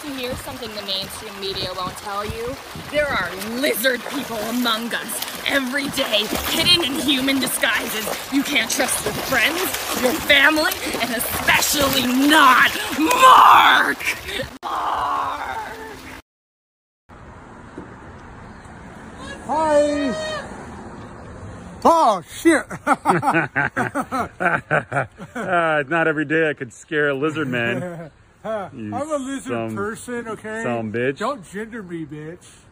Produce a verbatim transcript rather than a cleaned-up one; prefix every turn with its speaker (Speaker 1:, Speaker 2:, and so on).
Speaker 1: And here's something the mainstream media won't tell you. There are lizard people among us every day, hidden in human disguises. You can't trust your friends, your family, and especially not Mark! Mark!
Speaker 2: Hi! Oh, shit!
Speaker 3: uh, not every day I could scare a lizard man.
Speaker 2: I'm a lizard
Speaker 3: some,
Speaker 2: person, okay?
Speaker 3: Some bitch.
Speaker 2: Don't gender me, bitch.